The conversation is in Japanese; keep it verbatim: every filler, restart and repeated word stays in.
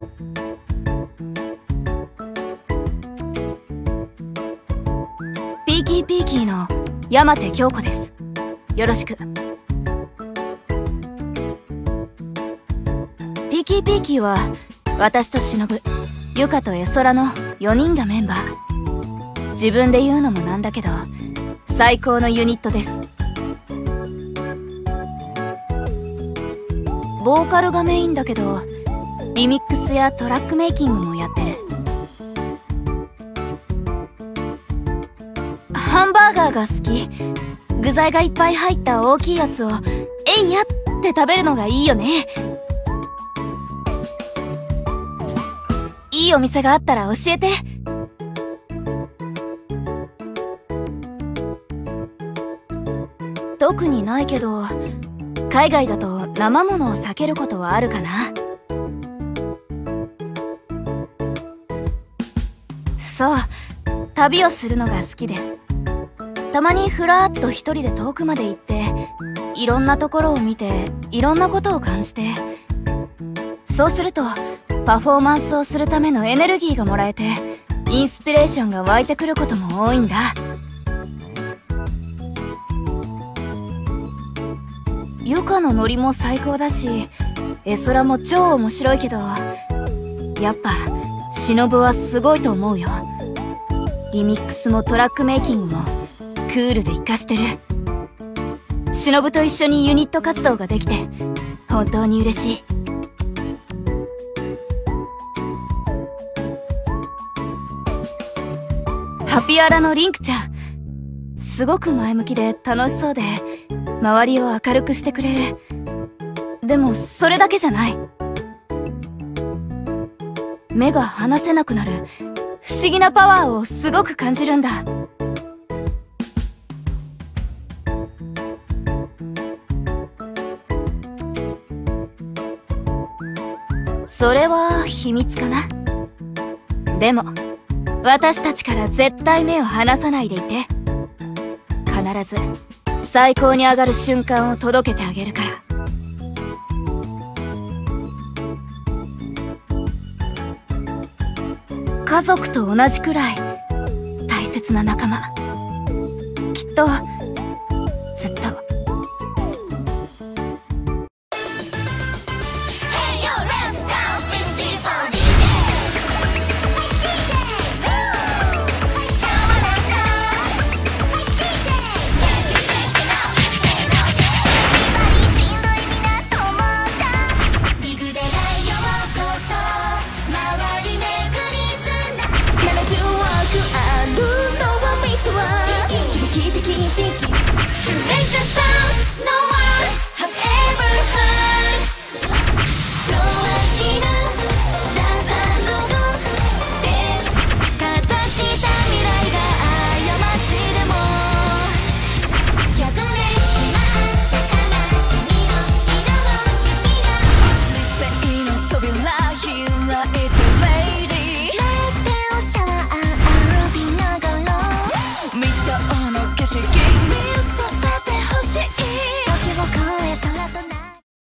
ピーキーピーキーの山手京子です。よろしく。ピーキーピーキーは私と忍、ゆかと絵空のよにんがメンバー。自分で言うのもなんだけど最高のユニットです。ボーカルがメインだけどリミックスやトラックメイキングもやってる。ハンバーガーが好き。具材がいっぱい入った大きいやつをえいやって食べるのがいいよね。いいお店があったら教えて。特にないけど海外だと生ものを避けることはあるかな。そう、旅をするのが好きです。たまにふらっと一人で遠くまで行っていろんなところを見ていろんなことを感じて、そうするとパフォーマンスをするためのエネルギーがもらえてインスピレーションが湧いてくることも多いんだ。ゆかのノリも最高だし絵空も超面白いけどやっぱ忍はすごいと思うよ。リミックスもトラックメイキングもクールで活かしてる。忍と一緒にユニット活動ができて本当に嬉しい。ハピアラのリンクちゃんすごく前向きで楽しそうで周りを明るくしてくれる。でもそれだけじゃない。目が離せなくなる不思議なパワーをすごく感じるんだ。それは秘密かな。でも私たちから絶対目を離さないでいて。必ず最高に上がる瞬間を届けてあげるから。家族と同じくらい大切な仲間。きっと